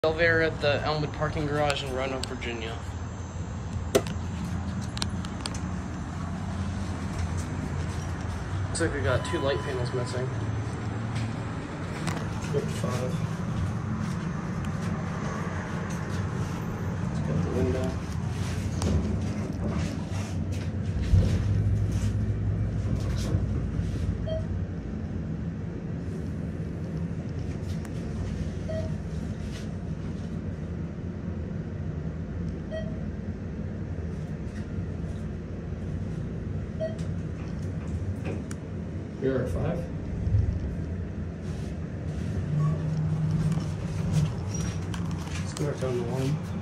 Elevator at the Elmwood parking garage in Roanoke, Virginia. Looks like we got 2 light panels missing. Trip 5. Let's get the window. You're at 5. Let's go back down to 1.